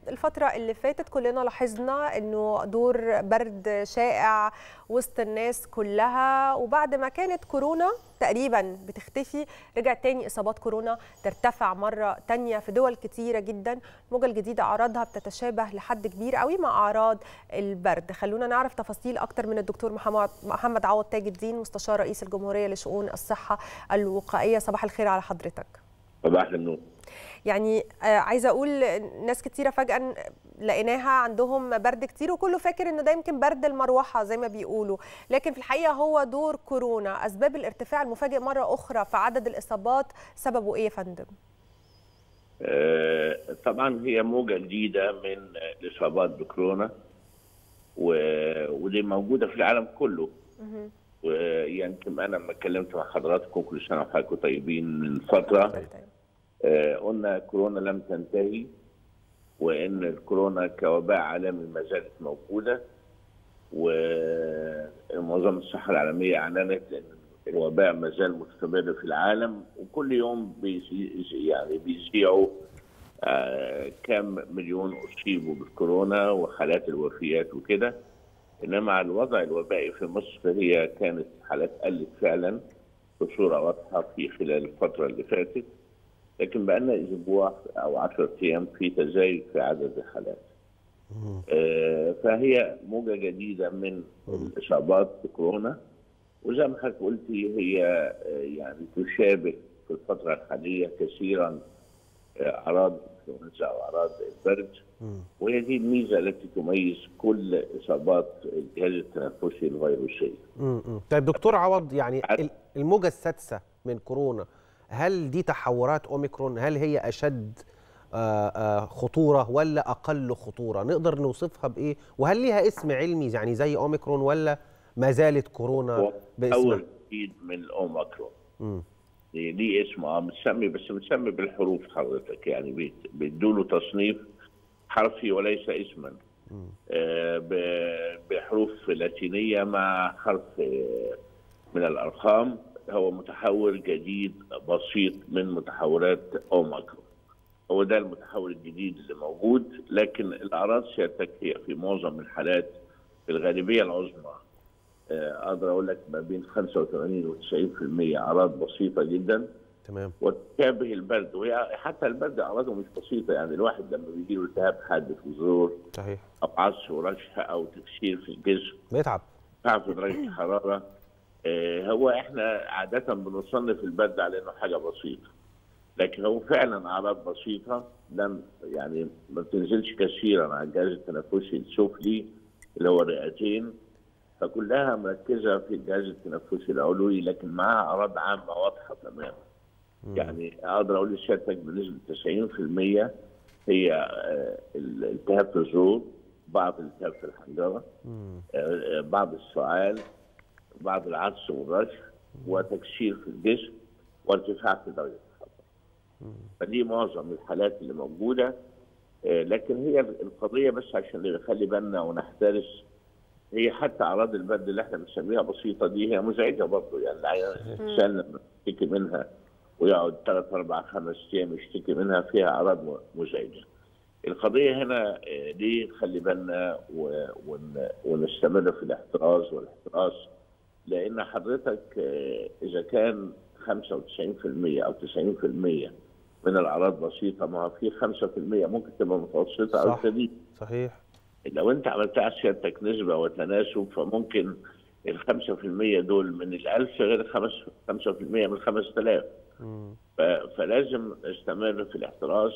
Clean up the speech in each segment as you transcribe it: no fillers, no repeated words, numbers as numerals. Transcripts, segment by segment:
الفترة اللي فاتت كلنا لاحظنا انه دور برد شائع وسط الناس كلها، وبعد ما كانت كورونا تقريبا بتختفي رجعت تاني اصابات كورونا ترتفع مرة تانية في دول كتيرة جدا. الموجة الجديدة اعراضها بتتشابه لحد كبير قوي مع اعراض البرد. خلونا نعرف تفاصيل اكتر من الدكتور محمد عوض تاج الدين، مستشار رئيس الجمهورية لشؤون الصحة الوقائية. صباح الخير على حضرتك. صباح النور. يعني عايزه اقول ناس كتيره فجاه لقيناها عندهم برد كتير، وكله فاكر انه ده يمكن برد المروحه زي ما بيقولوا، لكن في الحقيقه هو دور كورونا. اسباب الارتفاع المفاجئ مره اخرى في عدد الاصابات سببه ايه يا فندم؟ طبعا هي موجه جديده من الاصابات بكورونا، ودي موجوده في العالم كله. ويمكن انا لما اتكلمت مع حضراتكم كل سنه وحضراتكم طيبين من فتره، قلنا كورونا لم تنتهي، وان الكورونا كوباء عالمي ما زالت موجوده، ومنظمه الصحه العالميه اعلنت ان الوباء ما زال مستمر في العالم، وكل يوم بيذيعوا كم مليون اصيبوا بالكورونا وحالات الوفيات وكده. انما على الوضع الوبائي في مصر هي كانت حالات قلت فعلا بصوره واضحه في خلال الفتره اللي فاتت، لكن بقى لنا اسبوع او 10 ايام في تزايد في عدد الحالات. فهي موجه جديده من الاصابات بكورونا، وزي ما حضرتك قلتي هي يعني تشابه في الفتره الحاليه كثيرا اعراض الانفلونزا او اعراض البرد، وهي دي الميزه التي تميز كل اصابات الجهاز التنفسي الفيروسيه. طيب دكتور عوض، يعني الموجه السادسه من كورونا، هل دي تحورات اوميكرون؟ هل هي اشد خطوره ولا اقل خطوره؟ نقدر نوصفها بايه؟ وهل ليها اسم علمي يعني زي اوميكرون ولا ما زالت كورونا باسمها؟ اول جديد من الاوميكرون. ليه اسم متسمي بالحروف حضرتك، يعني بيدوا له تصنيف حرفي وليس اسما. بحروف لاتينيه مع حرف من الارقام. هو متحور جديد بسيط من متحورات اوميكرون. هو ده المتحور الجديد اللي موجود، لكن الاعراض سيادتك هي في معظم الحالات في الغالبيه العظمى اقدر اقول لك ما بين 85 و 90% اعراض بسيطه جدا. تمام. وتشابه البرد، وهي حتى البرد اعراضه مش بسيطه، يعني الواحد لما بيجي له التهاب حاد في الزور صحيح او عطس ورشح او تكسير في الجسم بيتعب في درجه الحراره. هو احنا عاده بنصنف البرد على انه حاجه بسيطه، لكن هو فعلا اعراض بسيطه لم يعني ما بتنزلش كثيرا على الجهاز التنفسي السفلي اللي هو الرئتين، فكلها مركزه في الجهاز التنفسي العلوي، لكن معاها اعراض عامه واضحه تماما. يعني اقدر اقول لسيادتك بنسبه 90% هي الالتهاب في الزور، بعض الالتهاب في الحنجره، بعض السعال، بعض العطس والرشح، وتكسير في الجسم، وارتفاع في درجه الحراره. فدي معظم الحالات اللي موجوده. لكن هي القضيه بس عشان نخلي بالنا ونحترس، هي حتى اعراض البرد اللي احنا بنسميها بسيطه دي هي مزعجه برضه، يعني الانسان لما يشتكي منها ويقعد 3 4 5 ايام يشتكي منها فيها اعراض مزعجه. القضيه هنا دي خلي بالنا ونستمر في الاحتراز والاحتراس، لان حضرتك اذا كان 95% او 90% من الاعراض بسيطه، ما في 5% ممكن تبقى متوسطه او شديده. صحيح. لو انت عملتها سيادتك نسبه وتناسب، فممكن ال 5% دول من ال1000 غير 5% من 5000. فلازم نستمر في الاحتراس،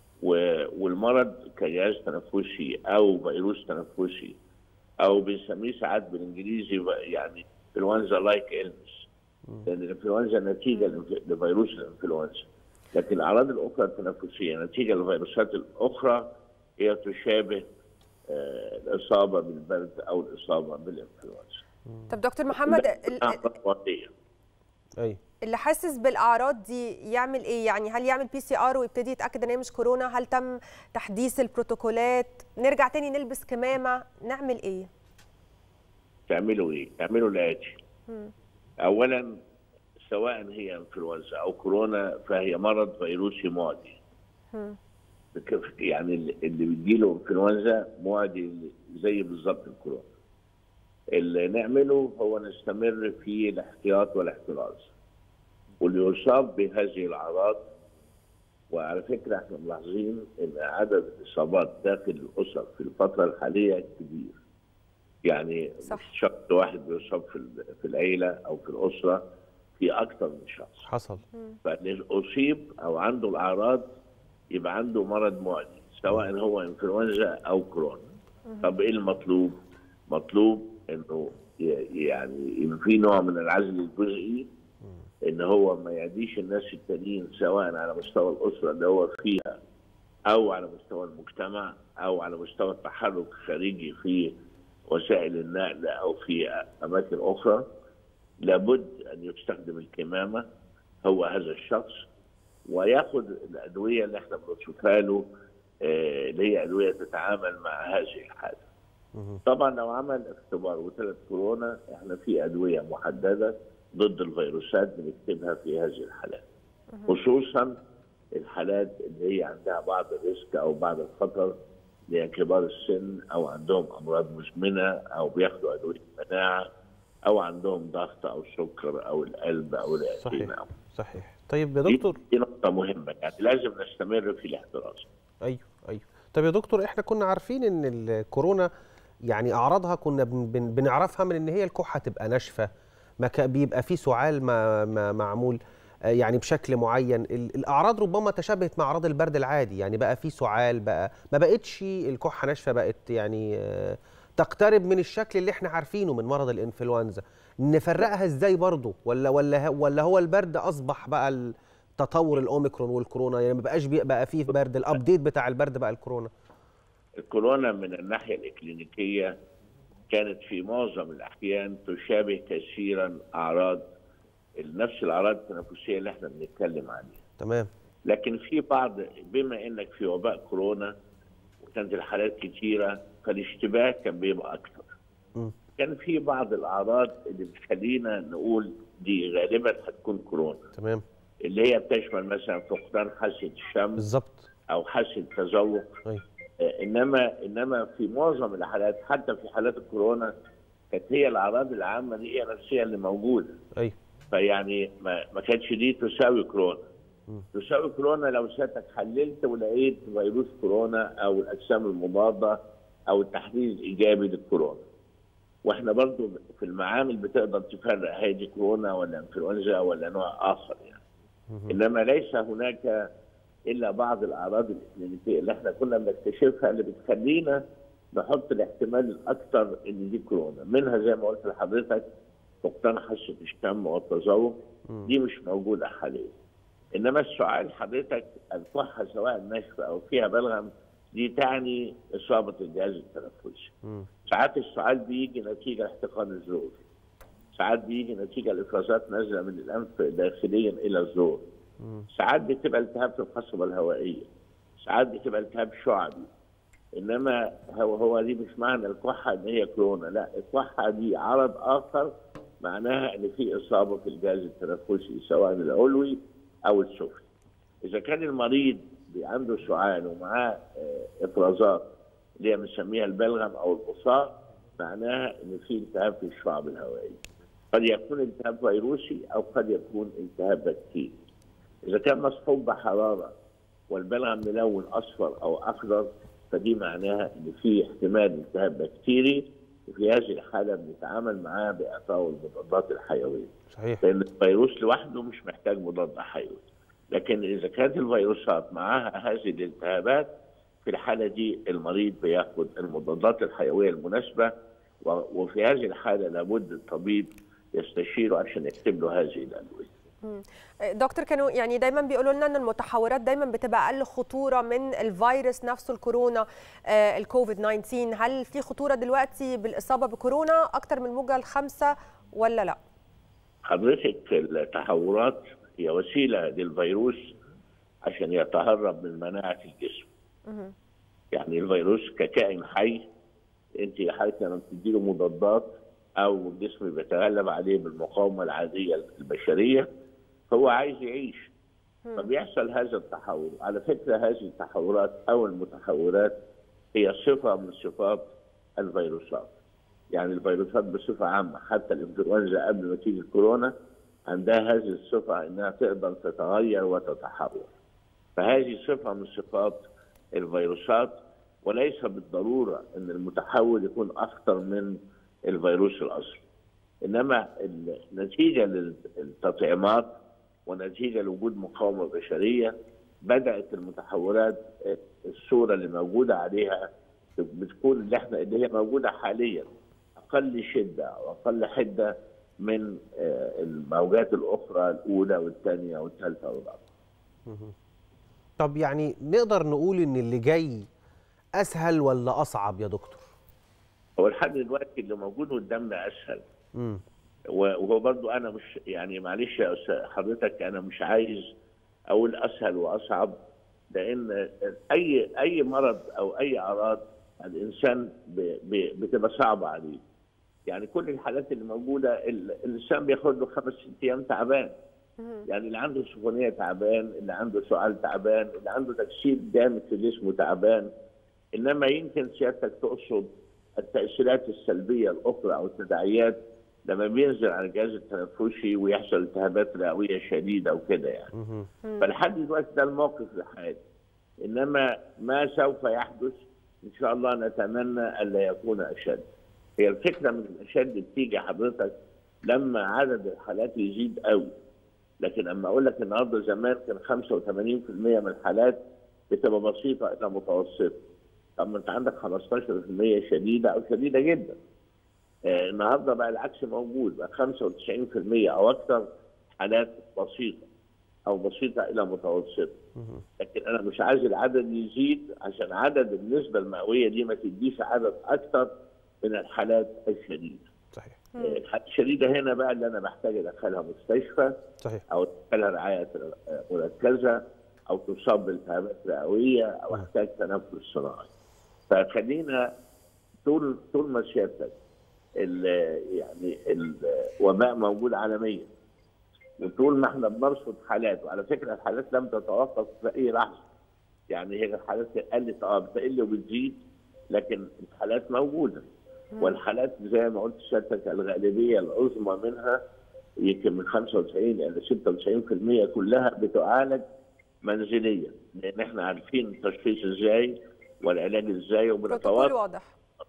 والمرض كجهاز تنفسي او فيروس تنفسي او بنسميه ساعات بالانجليزي يعني انفلونزا لايك إلنس، لان الانفلونزا نتيجه لفيروس الانفلونزا، لكن الاعراض الاخرى التنفسيه نتيجه للفيروسات الاخرى هي تشابه الاصابه بالبرد او الاصابه بالانفلونزا. طب دكتور محمد، اللي حاسس بالاعراض دي يعمل ايه؟ يعني هل يعمل PCR ويبتدي يتاكد ان هي مش كورونا؟ هل تم تحديث البروتوكولات؟ نرجع تاني نلبس كمامه؟ نعمل ايه؟ تعملوا ايه؟ تعملوا الاتي. اولا، سواء هي انفلونزا او كورونا فهي مرض فيروسي معدي. يعني اللي بيجيله انفلونزا معدي زي بالظبط الكورونا. اللي نعمله هو نستمر في الاحتياط والاحتراز، واللي يصاب بهذه الاعراض. وعلى فكره احنا ملاحظين ان عدد الاصابات داخل الاسر في الفتره الحاليه كبير. يعني مش شخص واحد بيصاب في العيله او في الاسره، في اكثر من شخص حصل. فاللي اصيب او عنده الاعراض يبقى عنده مرض معدي، سواء هو انفلونزا او كورونا. طب ايه المطلوب؟ مطلوب انه يعني يبقى في نوع من العزل الجزئي، ان هو ما يعديش الناس التانيين سواء على مستوى الاسره اللي هو فيها او على مستوى المجتمع او على مستوى التحرك الخارجي في وسائل النقل او في اماكن اخرى. لابد ان يستخدم الكمامه هو هذا الشخص، وياخذ الادويه اللي احنا بنوصفها له، اللي هي ادويه تتعامل مع هذه الحاله. طبعا لو عمل اختبار وطلعت كورونا، احنا في ادويه محدده ضد الفيروسات بنكتبها في هذه الحالات، خصوصا الحالات اللي هي عندها بعض الريسك او بعض الخطر، اللي هي كبار السن او عندهم امراض مزمنه او بياخدوا ادويه مناعه او عندهم ضغط او سكر او القلب او الانسولين. صحيح. طيب يا دكتور، دي نقطه مهمه، يعني لازم نستمر في الاحتراز. ايوه. طب يا دكتور، احنا كنا عارفين ان الكورونا يعني اعراضها كنا بنعرفها من ان هي الكحه تبقى ناشفه، بيبقى في سعال معمول يعني بشكل معين. الاعراض ربما تشابهت مع اعراض البرد العادي، يعني بقى في سعال، بقى ما بقتش الكحه ناشفه، بقت يعني تقترب من الشكل اللي احنا عارفينه من مرض الانفلونزا. نفرقها ازاي برضه؟ ولا هو البرد اصبح بقى تطور الاوميكرون والكورونا، يعني ما بقاش بقى فيه برد، الابديت بتاع البرد بقى الكورونا. الكورونا من الناحيه الاكلينيكيه كانت في معظم الاحيان تشابه كثيرا اعراض نفس الاعراض التنفسيه اللي احنا بنتكلم عليها. تمام. لكن في بعض، بما انك في وباء كورونا وكانت الحالات كثيره، فالاشتباه كان بيبقى اكثر. كان في بعض الاعراض اللي بتخلينا نقول دي غالبا هتكون كورونا. تمام. اللي هي بتشمل مثلا فقدان حاسه الشم بالظبط او حاسه التذوق. انما في معظم الحالات، حتى في حالات الكورونا، كانت هي الاعراض العامه دي هي نفسها اللي موجوده. ايوه. فيعني ما كانتش دي تساوي كورونا. تساوي كورونا لو ساعتك حللت ولقيت فيروس كورونا او الاجسام المضاده او التحليل الايجابي للكورونا. واحنا برضو في المعامل بتقدر تفرق هذه كورونا ولا انفلونزا ولا نوع اخر يعني. انما ليس هناك الا بعض الاعراض الاكلينيكيه اللي احنا كنا بنكتشفها اللي بتخلينا نحط الاحتمال الاكثر ان دي كورونا. منها زي ما قلت لحضرتك فقدان حاسه الشم والتذوق، دي مش موجوده حاليا. انما السعال حضرتك، الكحه سواء ناشفه او فيها بلغم، دي تعني اصابه الجهاز التنفسي. ساعات السعال بيجي نتيجه احتقان الزور، ساعات بيجي نتيجه الافرازات نازله من الانف داخليا الى الزور، ساعات بتبقى التهاب في القصبه الهوائيه، ساعات بتبقى التهاب شعبي. انما هو دي مش معنى الكحه ان هي كورونا، لا، الكحه دي عرض اخر معناها ان في اصابه في الجهاز التنفسي سواء العلوي او السفلي. اذا كان المريض عنده سعال ومعاه افرازات اللي هي بنسميها البلغم او البصاق، معناها ان في التهاب في الشعب الهوائيه. قد يكون التهاب فيروسي او قد يكون التهاب بكتيري. اذا كان مصحوب بحراره والبلغم ملون اصفر او اخضر، فدي معناها ان في احتمال التهاب بكتيري، وفي هذه الحاله بنتعامل معاه باعطائه المضادات الحيويه. صحيح. لان الفيروس لوحده مش محتاج مضاد حيوي. لكن اذا كانت الفيروسات معاها هذه الالتهابات، في الحاله دي المريض بياخد المضادات الحيويه المناسبه، وفي هذه الحاله لابد الطبيب يستشيره عشان يكتب له هذه الادويه. دكتور، كانوا يعني دايما بيقولوا لنا ان المتحورات دايما بتبقى اقل خطوره من الفيروس نفسه الكورونا، الكوفيد 19. هل في خطوره دلوقتي بالاصابه بكورونا اكتر من الموجه الخامسه ولا لا؟ حضرتك التحورات هي وسيله للفيروس عشان يتهرب من مناعه الجسم. يعني الفيروس ككائن حي، انت حضرتك لما بتديله مضادات او الجسم بيتغلب عليه بالمقاومه العاديه البشريه، فهو عايز يعيش. فبيحصل هذا التحول. على فكرة هذه التحورات أو المتحورات هي صفة من صفات الفيروسات. يعني الفيروسات بصفة عامة حتى الإنفلونزا قبل ما تيجي الكورونا عندها هذه الصفة إنها تقدر تتغير وتتحول. فهذه صفة من صفات الفيروسات، وليس بالضرورة أن المتحول يكون أخطر من الفيروس الأصلي. إنما نتيجة للتطعيمات ونتيجة لوجود مقاومة بشرية بدأت المتحولات الصورة اللي موجودة عليها بتكون اللي هي موجودة حاليا أقل شدة وأقل حدة من الموجات الأخرى الأولى والثانية والثالثة والرابعة. طب يعني نقدر نقول إن اللي جاي أسهل ولا أصعب يا دكتور؟ هو لحد دلوقتي اللي موجود قدامنا أسهل. وهو برضو أنا مش يعني معلش يا أستاذ حضرتك أنا مش عايز أقول أسهل وأصعب، لأن أي مرض أو أي أعراض الإنسان بتبقى صعبة عليه. يعني كل الحالات اللي موجودة الإنسان بياخد له 5-6 أيام تعبان. يعني اللي عنده سخونية تعبان، اللي عنده سعال تعبان، اللي عنده تكسير جامد في جسمه تعبان. إنما يمكن سيادتك تقصد التأثيرات السلبية الأخرى أو التداعيات لما بينزل على الجهاز التنفسي ويحصل التهابات رئوية شديدة وكده يعني. فلحد دلوقتي ده الموقف الحالي. إنما ما سوف يحدث إن شاء الله نتمنى ألا يكون أشد. هي الفكرة من الأشد بتيجي حضرتك لما عدد الحالات يزيد قوي. لكن أما أقول لك النهارده زمان كان 85% من الحالات بتبقى بسيطة إلى متوسطة. طب ما أنت عندك 15% شديدة أو شديدة جدا. النهارده بقى العكس موجود، بقى 95% أو أكثر حالات بسيطة أو بسيطة إلى متوسطة. لكن أنا مش عايز العدد يزيد عشان عدد النسبة المئوية دي ما تديش عدد أكثر من الحالات الشديدة. صحيح. الحالات الشديدة هنا بقى اللي أنا بحتاج أدخلها مستشفى. صحيح. أو أدخلها رعاية مركزة أو تصاب بالتهابات رئوية أو أحتاج تنفس صناعي. فخلينا طول ما سيادتك يعني الوباء موجود عالميا وطول ما احنا بنرصد حالات، وعلى فكره الحالات لم تتوقف في اي لحظه. يعني هي الحالات قلت بتقل وبتزيد، لكن الحالات موجوده. والحالات زي ما قلت سيادتك الغالبيه العظمى منها يمكن من 95 الى 96% كلها بتعالج منزليا، لان احنا عارفين التشخيص ازاي والعلاج ازاي وبروتوكول واضح.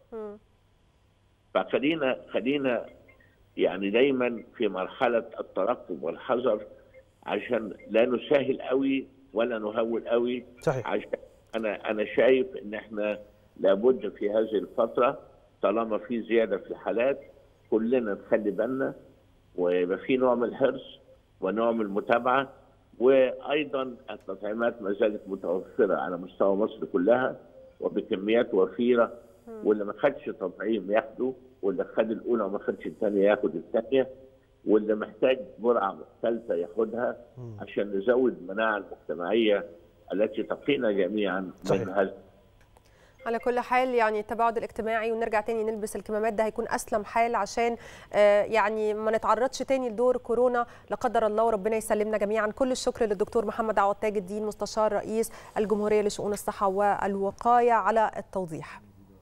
فخلينا يعني دايما في مرحله الترقب والحذر عشان لا نسهل قوي ولا نهول قوي. صحيح. عشان انا شايف ان احنا لابد في هذه الفتره طالما في زياده في الحالات كلنا نخلي بالنا ويبقى في نوع من الحرص ونوع من المتابعه. وايضا التطعيمات ما زالت متوفره على مستوى مصر كلها وبكميات وفيره، واللي ما خدش تطعيم ياخده، واللي خد الاولى وما خدش الثانيه ياخد الثانيه، واللي محتاج جرعه ثالثه ياخدها عشان نزود المناعه المجتمعيه التي تقينا جميعا من هذا. على كل حال يعني التباعد الاجتماعي ونرجع تاني نلبس الكمامات ده هيكون اسلم حال عشان يعني ما نتعرضش تاني لدور كورونا لا قدر الله، وربنا يسلمنا جميعا. كل الشكر للدكتور محمد عوض تاج الدين مستشار رئيس الجمهوريه لشؤون الصحه والوقايه على التوضيح.